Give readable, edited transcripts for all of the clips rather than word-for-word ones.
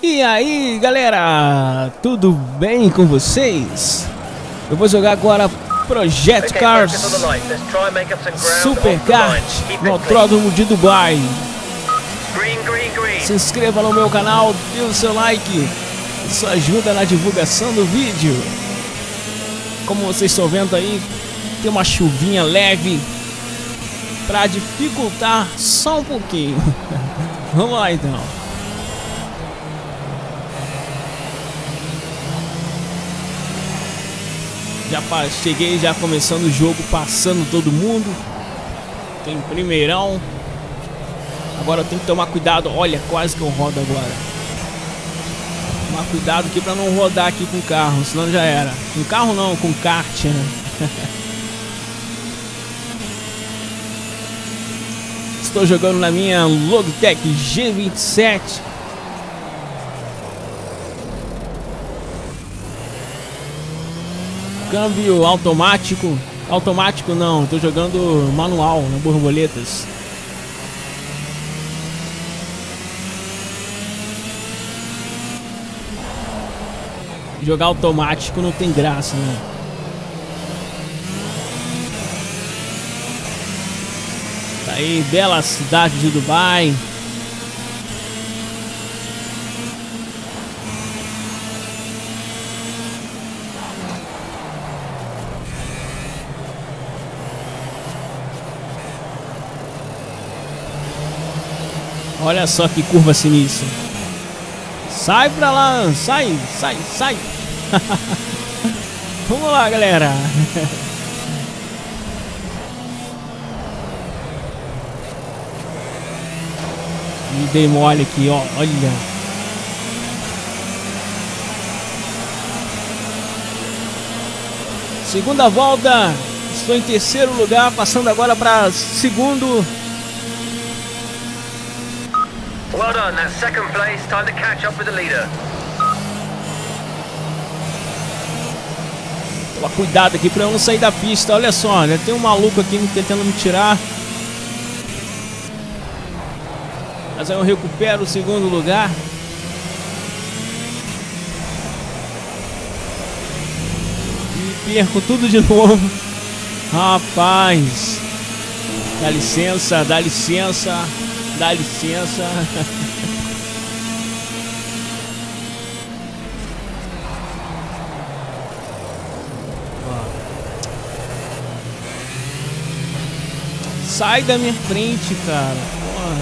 E aí galera, tudo bem com vocês? Eu vou jogar agora Project Cars Super Kart no Autódromo de Dubai. Se inscreva no meu canal, dê o seu like, isso ajuda na divulgação do vídeo. Como vocês estão vendo aí, tem uma chuvinha leve para dificultar só um pouquinho. Vamos lá então. Cheguei já começando o jogo, passando todo mundo. Tem primeirão. Agora eu tenho que tomar cuidado. Olha, quase que eu rodo agora. Tomar cuidado aqui pra não rodar aqui com o carro, senão já era. Com carro não, com kart, né? Estou jogando na minha Logitech G27. Câmbio automático. Automático não, tô jogando manual na borboletas. Jogar automático não tem graça, né? Tá aí, bela cidade de Dubai. Olha só que curva sinistra. Sai pra lá, sai, sai, sai. Vamos lá, galera. Me dei mole aqui, ó, olha. Segunda volta, estou em terceiro lugar, passando agora para segundo. Well done, that's second place. Time to catch up with the leader. Toma cuidado aqui pra eu não sair da pista. Olha só, né? Tem um maluco aqui tentando me tirar. Mas aí eu recupero o segundo lugar. E perco tudo de novo. Rapaz. Dá licença, dá licença. Dá licença. Sai da minha frente, cara. Porra.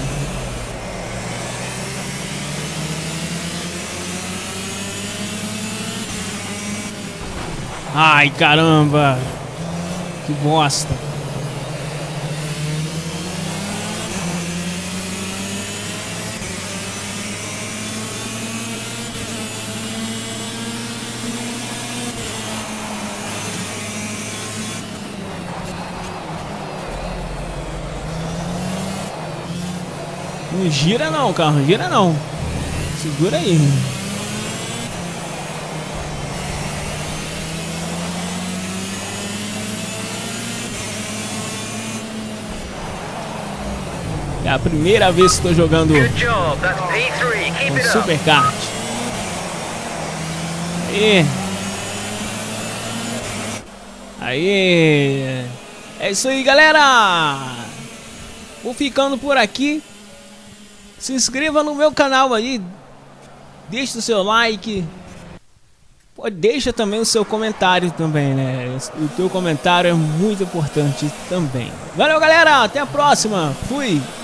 Ai, caramba. Que bosta. Não gira não, carro, gira não. Segura aí. É a primeira vez que estou jogando Super Kart. Aí. Aí. É isso aí, galera. Vou ficando por aqui. Se inscreva no meu canal aí, deixa o seu like, pô, deixa também o seu comentário também, né? O teu comentário é muito importante também. Valeu, galera, até a próxima, fui!